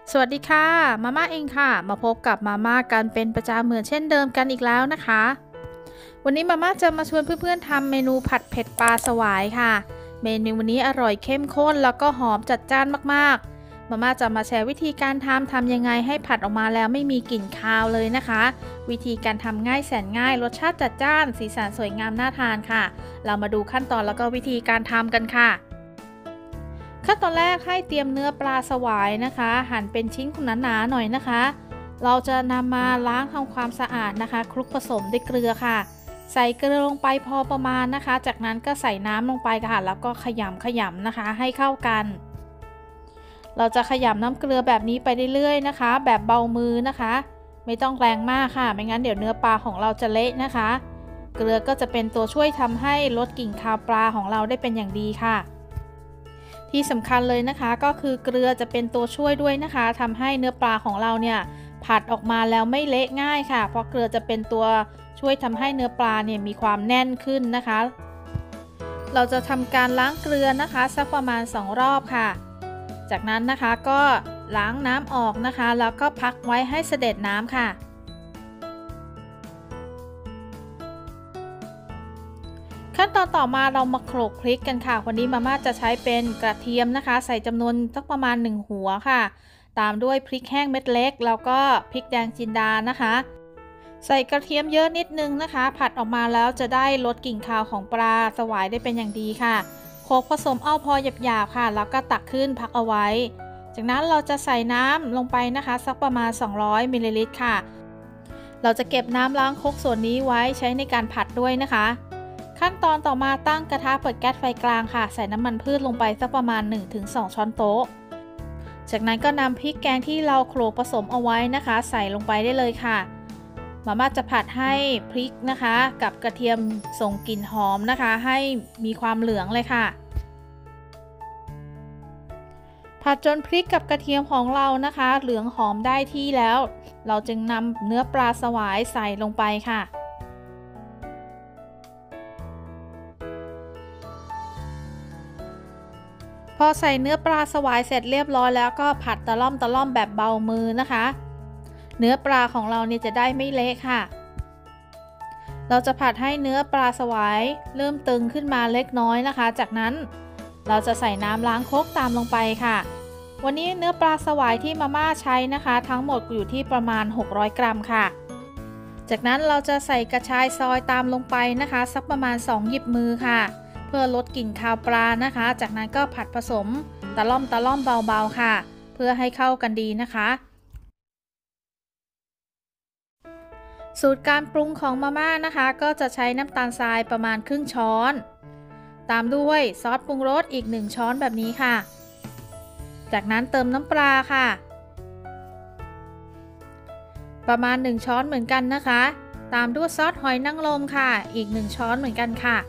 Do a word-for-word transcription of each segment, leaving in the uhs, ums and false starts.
สวัสดีค่ะมาม่าเองค่ะมาพบกับมาม่ากันเป็นประจำเหมือนเช่นเดิมกันอีกแล้วนะคะวันนี้มาม่าจะมาชวนเพื่อนๆทำเมนูผัดเผ็ดปลาสวายค่ะเมนูวันนี้อร่อยเข้มข้นแล้วก็หอมจัดจ้านมากๆมาม่าจะมาแชร์วิธีการทำทำยังไงให้ผัดออกมาแล้วไม่มีกลิ่นคาวเลยนะคะวิธีการทำง่ายแสนง่ายรสชาติจัดจ้านสีสันสวยงามน่าทานค่ะเรามาดูขั้นตอนแล้วก็วิธีการทำกันค่ะขั้นตอนแรกให้เตรียมเนื้อปลาสวายนะคะหั่นเป็นชิ้นหนาๆหน่อยนะคะเราจะนำมาล้างทำความสะอาดนะคะคลุกผสมด้วยเกลือค่ะใส่เกลือลงไปพอประมาณนะคะจากนั้นก็ใส่น้ำลงไปค่ะแล้วก็ขยำขยำนะคะให้เข้ากันเราจะขยำน้ำเกลือแบบนี้ไปเรื่อยๆนะคะแบบเบามือนะคะไม่ต้องแรงมากค่ะไม่งั้นเดี๋ยวเนื้อปลาของเราจะเละนะคะเกลือก็จะเป็นตัวช่วยทำให้ลดกลิ่นคาวปลาของเราได้เป็นอย่างดีค่ะที่สำคัญเลยนะคะก็คือเกลือจะเป็นตัวช่วยด้วยนะคะทำให้เนื้อปลาของเราเนี่ยผัดออกมาแล้วไม่เละง่ายค่ะเพราะเกลือจะเป็นตัวช่วยทำให้เนื้อปลาเนี่ยมีความแน่นขึ้นนะคะเราจะทำการล้างเกลือนะคะสักประมาณสองรอบค่ะจากนั้นนะคะก็ล้างน้ำออกนะคะแล้วก็พักไว้ให้เสด็จน้ำค่ะขั้นตอนต่อมาเรามาโขลกพริกกันค่ะวันนี้มาม่าจะใช้เป็นกระเทียมนะคะใส่จำนวนสักประมาณหนึ่งหัวค่ะตามด้วยพริกแห้งเม็ดเล็กแล้วก็พริกแดงจินดานะคะใส่กระเทียมเยอะนิดนึงนะคะผัดออกมาแล้วจะได้ลดกลิ่นคาวของปลาสวายได้เป็นอย่างดีค่ะโขลกผสมเอาพอหยาบๆค่ะแล้วก็ตักขึ้นพักเอาไว้จากนั้นเราจะใส่น้ำลงไปนะคะสักประมาณสองร้อยมิลลิลิตรค่ะเราจะเก็บน้ำล้างครกส่วนนี้ไว้ใช้ในการผัดด้วยนะคะขั้นตอนต่อมาตั้งกระทะเปิดแก๊สไฟกลางค่ะใส่น้ำมันพืชลงไปสักประมาณ หนึ่งถึงสอง ช้อนโต๊ะจากนั้นก็นำพริกแกงที่เราโขลกผสมเอาไว้นะคะใส่ลงไปได้เลยค่ะมาม่าจะผัดให้พริกนะคะกับกระเทียมส่งกลิ่นหอมนะคะให้มีความเหลืองเลยค่ะผัดจนพริกกับกระเทียมของเรานะคะเหลืองหอมได้ที่แล้วเราจึงนำเนื้อปลาสวายใส่ลงไปค่ะพอใส่เนื้อปลาสวายเสร็จเรียบร้อยแล้วก็ผัดตะล่อมตะล่อมแบบเบามือนะคะเนื้อปลาของเราเนี่ยจะได้ไม่เละค่ะเราจะผัดให้เนื้อปลาสวายเริ่มตึงขึ้นมาเล็กน้อยนะคะจากนั้นเราจะใส่น้ำล้างครกตามลงไปค่ะวันนี้เนื้อปลาสวายที่มาม่าใช้นะคะทั้งหมดอยู่ที่ประมาณหกร้อยกรัมค่ะจากนั้นเราจะใส่กระชายซอยตามลงไปนะคะสักประมาณสองหยิบมือค่ะเพื่อลดกลิ่นคาวปลานะคะจากนั้นก็ผัดผสมตะล่อมตะล่อมเบาๆค่ะเพื่อให้เข้ากันดีนะคะสูตรการปรุงของมาม่านะคะก็จะใช้น้ำตาลทรายประมาณครึ่งช้อนตามด้วยซอสปรุงรสอีกหนึ่งช้อนแบบนี้ค่ะจากนั้นเติมน้ำปลาค่ะประมาณหนึ่งช้อนเหมือนกันนะคะตามด้วยซอสหอยนางรมค่ะอีกหนึ่งช้อนเหมือนกันค่ะ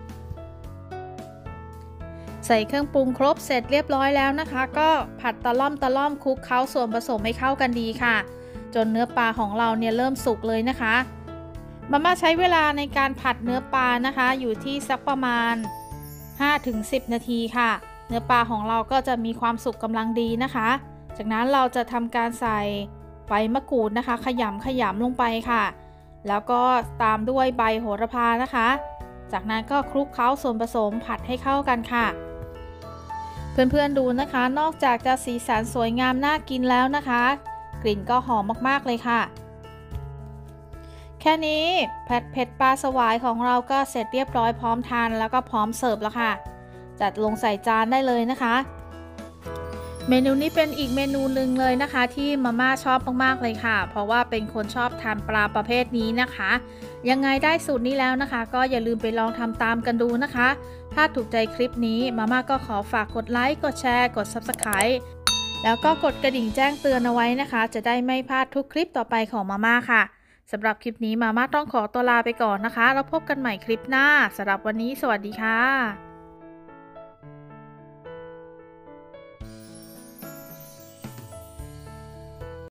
ใส่เครื่องปรุงครบเสร็จเรียบร้อยแล้วนะคะก็ผัดตะล่อมตะล่อมคลุกเคล้าส่วนผสมให้เข้ากันดีค่ะจนเนื้อปลาของเราเนี่ยเริ่มสุกเลยนะคะมาม่าใช้เวลาในการผัดเนื้อปลานะคะอยู่ที่สักประมาณ ห้าถึงสิบ นาทีค่ะเนื้อปลาของเราก็จะมีความสุกกำลังดีนะคะจากนั้นเราจะทำการใส่ใบมะกรูดนะคะขยำขยำลงไปค่ะแล้วก็ตามด้วยใบโหระพานะคะจากนั้นก็คลุกเคล้าส่วนผสมผัดให้เข้ากันค่ะเพื่อนๆดูนะคะนอกจากจะสีสันสวยงามน่ากินแล้วนะคะกลิ่นก็หอมมากๆเลยค่ะแค่นี้ผัดเผ็ดปลาสวายของเราก็เสร็จเรียบร้อยพร้อมทานแล้วก็พร้อมเสิร์ฟแล้วค่ะจัดลงใส่จานได้เลยนะคะเมนูนี้เป็นอีกเมนูหนึ่งเลยนะคะที่มาม่าชอบมากๆเลยค่ะเพราะว่าเป็นคนชอบทานปลาประเภทนี้นะคะยังไงได้สูตรนี้แล้วนะคะก็อย่าลืมไปลองทำตามกันดูนะคะถ้าถูกใจคลิปนี้มาม่าก็ขอฝากกดไลค์กดแชร์กด ซับสไครบ์ แล้วก็กดกระดิ่งแจ้งเตือนเอาไว้นะคะจะได้ไม่พลาดทุกคลิปต่อไปของมาม่าค่ะสำหรับคลิปนี้มาม่าต้องขอตัวลาไปก่อนนะคะแล้วพบกันใหม่คลิปหน้าสำหรับวันนี้สวัสดีค่ะ